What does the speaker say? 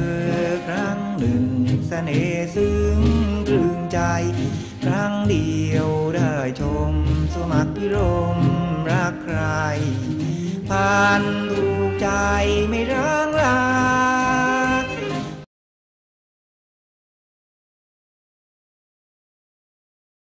อครั้งหนึ่งเสน่ห์ซึ้งตรึงใจครั้งเดียวได้ชมสมัครพิรมรักใครผ่านถูกใจไม่รั้ง